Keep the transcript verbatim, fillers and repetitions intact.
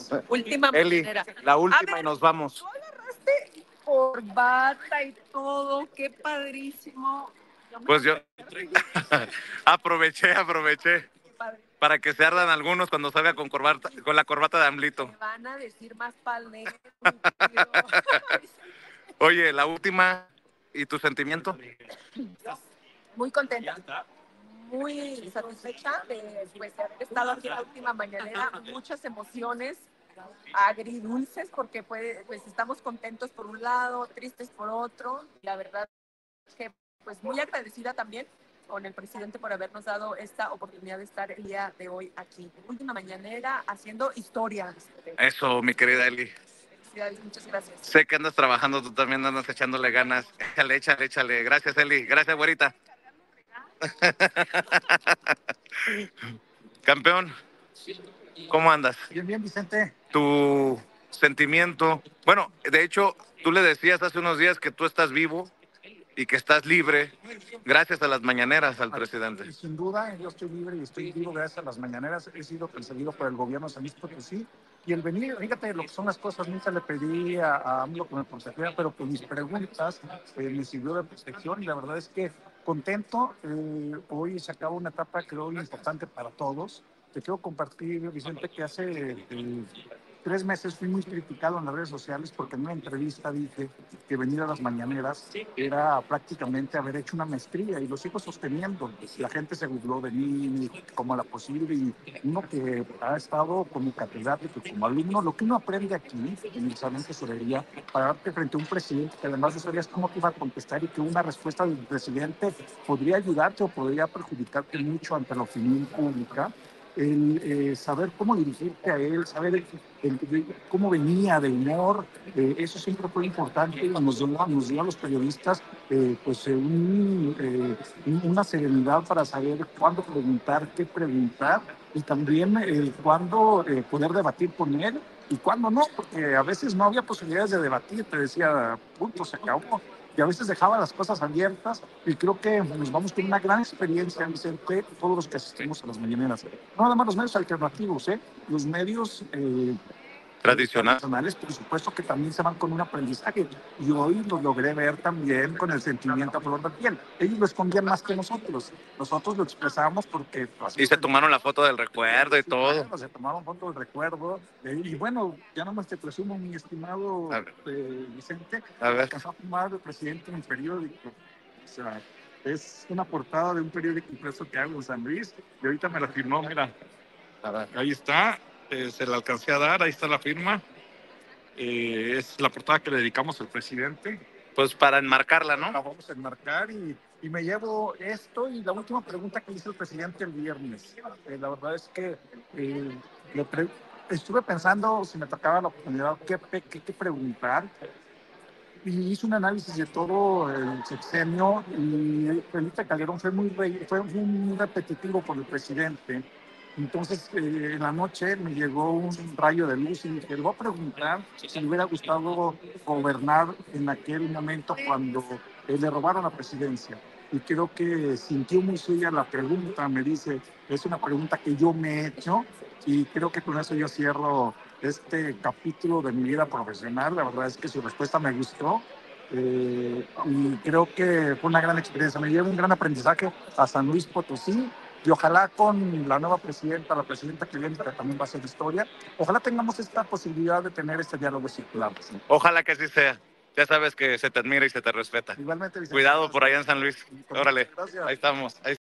Última Eli, manera. la A última ver, y nos vamos. tú agarraste corbata y todo, qué padrísimo. Yo me Pues voy yo a poner aproveché, aproveché padre. para que se ardan algunos cuando salga con corbata, con la corbata de Amlito. Me van a decir más palero. Oye, la última y tu sentimiento. Muy contenta, muy satisfecha de, pues, de haber estado aquí en la última mañanera. Muchas emociones agridulces porque pues, pues estamos contentos por un lado, tristes por otro. La verdad que pues muy agradecida también con el presidente por habernos dado esta oportunidad de estar el día de hoy aquí. Última mañanera haciendo historia. Eso, mi querida Eli. Felicidades, muchas gracias. Sé que andas trabajando, tú también andas echándole ganas. Échale, échale, échale. Gracias, Eli. Gracias, güerita. Campeón, ¿cómo andas? Bien, bien, Vicente. Tu sentimiento. Bueno, de hecho, tú le decías hace unos días que tú estás vivo y que estás libre gracias a las mañaneras al presidente. Sin duda, yo estoy libre y estoy vivo gracias a las mañaneras. He sido perseguido por el gobierno de San Luis Potosí. Y el venir, fíjate lo que son las cosas, nunca le pedí a, a AMLO que me protegiera, pero con mis preguntas eh, me sirvió de protección y la verdad es que contento. Eh, hoy se acaba una etapa creo importante para todos. Te quiero compartir, Vicente, que hace eh, tres meses fui muy criticado en las redes sociales porque en una entrevista dije que venir a las mañaneras era prácticamente haber hecho una maestría y lo sigo sosteniendo. La gente se burló de mí como la posible y uno que ha estado como catedrático, como alumno, lo que uno aprende aquí en el salón de tesorería, pararte frente a un presidente que además no sabías cómo te iba a contestar y que una respuesta del presidente podría ayudarte o podría perjudicarte mucho ante la opinión pública. El eh, saber cómo dirigirte a él, saber el, el, cómo venía de humor, eh, eso siempre fue importante y nos dio, nos dio a los periodistas eh, pues, eh, un, eh, una serenidad para saber cuándo preguntar, qué preguntar y también eh, cuándo eh, poder debatir con él y cuándo no, porque a veces no había posibilidades de debatir, te decía, punto, se acabó. Y a veces dejaba las cosas abiertas y creo que nos vamos con una gran experiencia, Vicente, todos los que asistimos a las mañaneras. No nada más los medios alternativos, ¿eh? Los medios eh, Tradicional. tradicionales, por supuesto que también se van con un aprendizaje. Y hoy lo logré ver también con el sentimiento a flor de piel. Ellos lo escondían más que nosotros. Nosotros lo expresamos porque... Pues, y se tomaron la foto del recuerdo y sí, todo. Claro, se tomaron foto del recuerdo. Eh, y bueno, ya nomás te presumo, mi estimado eh, Vicente, a ver. alcanzó a firmar el presidente en un periódico. O sea, es una portada de un periódico impreso que hago en San Luis. Y ahorita me la firmó, mira. A ver. Ahí está. Eh, se la alcancé a dar, ahí está la firma. Eh, es la portada que le dedicamos al presidente. Pues para enmarcarla, ¿no? La vamos a enmarcar y, y me llevo esto y la última pregunta que hizo el presidente el viernes. Eh, la verdad es que eh, le pre estuve pensando si me tocaba la oportunidad qué, qué, qué preguntar y hice un análisis de todo el sexenio y Felipe Calderón fue muy, fue muy repetitivo por el presidente. Entonces, eh, en la noche me llegó un rayo de luz y dije, le voy a preguntar si le hubiera gustado gobernar en aquel momento cuando eh, le robaron la presidencia. Y creo que sintió muy suya la pregunta, me dice, es una pregunta que yo me he hecho y creo que con eso yo cierro este capítulo de mi vida profesional. La verdad es que su respuesta me gustó. Eh, y creo que fue una gran experiencia. Me llevo un gran aprendizaje a San Luis Potosí y ojalá con la nueva presidenta, la presidenta que viene, que también va a ser historia, ojalá tengamos esta posibilidad de tener este diálogo circular. ¿Sí? Ojalá que así sea. Ya sabes que se te admira y se te respeta. Igualmente, Vicente. Cuidado por allá en San Luis. Órale, Gracias. ahí estamos. Ahí